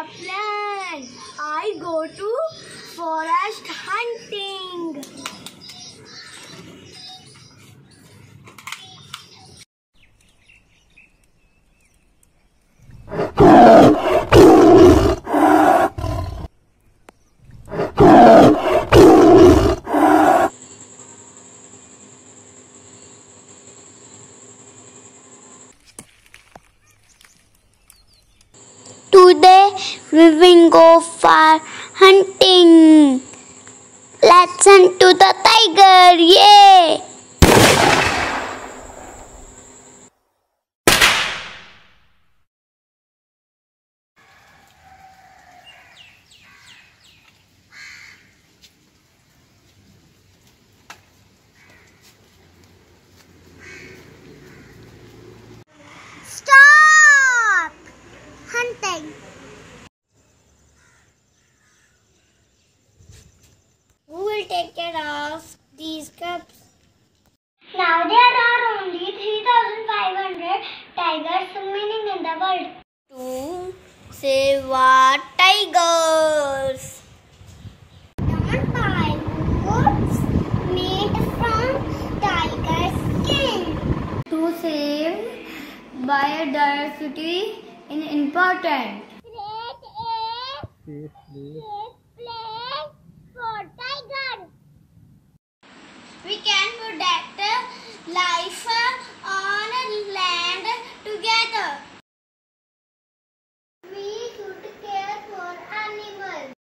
a plan. I go to forest hunting. Today we will go for hunting. Let's hunt to the tiger. Yay! Stop hunting. Who will take care of these cubs? Now there are only 3,500 tigers remaining in the world. To save our tigers. Don't buy goods made from tiger skin. To save biodiversity is important. Create a safe place for tigers. We can protect life on land together. We should care for animals.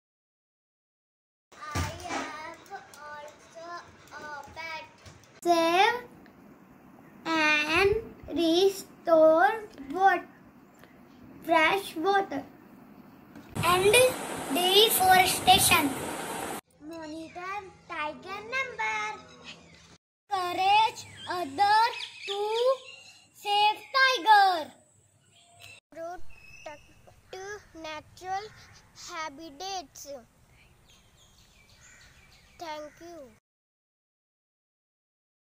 I have also a pet. Save and restore fresh water. And deforestation. Monitor tiger number. Encourage others to save tiger. Protect natural habitats. Thank you.